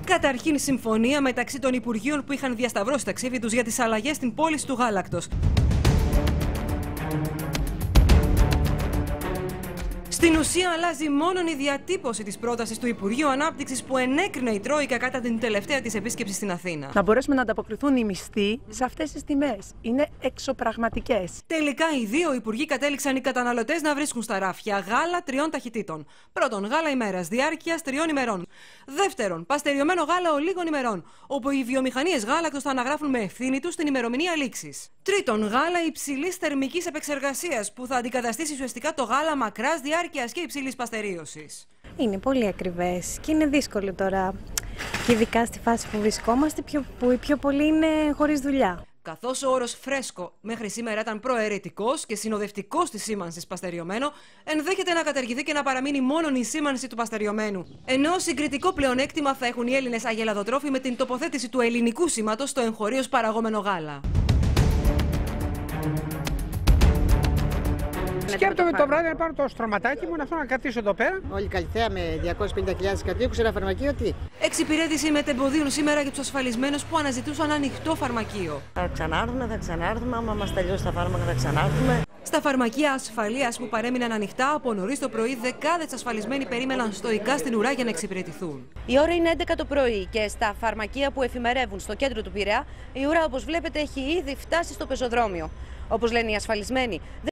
Καταρχήν, συμφωνία μεταξύ των Υπουργείων που είχαν διασταυρώσει τα ξύφη τους για τις αλλαγές στην πώληση του γάλακτος. Στην ουσία, αλλάζει μόνο η διατύπωση της πρότασης του Υπουργείου Ανάπτυξης που ενέκρινε η Τρόικα κατά την τελευταία της επίσκεψη στην Αθήνα. Να μπορέσουμε να ανταποκριθούν οι μισθοί σε αυτές τις τιμές. Είναι εξωπραγματικές. Τελικά, οι δύο υπουργοί κατέληξαν οι καταναλωτές να βρίσκουν στα ράφια γάλα 3 ταχυτήτων. Πρώτον, γάλα ημέρας, διάρκειας 3 ημερών. Δεύτερον, παστεριωμένο γάλα ολίγων ημερών, όπου οι βιομηχανίες γάλακτος θα αναγράφουν με ευθύνη τους την ημερομηνία λήξης. Τρίτον, γάλα υψηλής θερμικής επεξεργασίας, που θα αντικαταστήσει ουσιαστικά το γάλα μακράς διάρκειας και υψηλής παστερίωσης. Είναι πολύ ακριβές και είναι δύσκολο τώρα, και ειδικά στη φάση που βρισκόμαστε, που οι πιο πολλοί είναι χωρίς δουλειά. Καθώς ο όρος φρέσκο μέχρι σήμερα ήταν προαιρετικός και συνοδευτικός της σήμανσης παστεριωμένο, ενδέχεται να καταργηθεί και να παραμείνει μόνο η σήμανση του παστεριωμένου. Ενώ συγκριτικό πλεονέκτημα θα έχουν οι Έλληνες αγελαδοτρόφοι με την τοποθέτηση του ελληνικού σήματος στο εγχωρίως παραγόμενο γάλα. Σκέφτομαι το βράδυ να πάρω το στρωματάκι μου, να θέλω να κρατήσω εδώ πέρα. Όλη Καλυθέα με 250.000 κατοίκους, ένα φαρμακείο τι. Εξυπηρέτηση μετεμποδίων σήμερα για τους ασφαλισμένους που αναζητούσαν ανοιχτό φαρμακείο. Θα ξανάρθουμε, άμα μας τελειώσει τα φάρμακα θα ξανάρθουμε. Στα φαρμακεία ασφαλείας που παρέμειναν ανοιχτά από νωρίς το πρωί, δεκάδες ασφαλισμένοι περίμεναν στοικά στην ουρά για να εξυπηρετηθούν. Η ώρα είναι 11 το πρωί και στα φαρμακεία που εφημερεύουν στο κέντρο του Πειραιά, η ουρά, όπως βλέπετε, έχει ήδη φτάσει στο πεζοδρόμιο. Όπως λένε οι ασφαλισμένοι,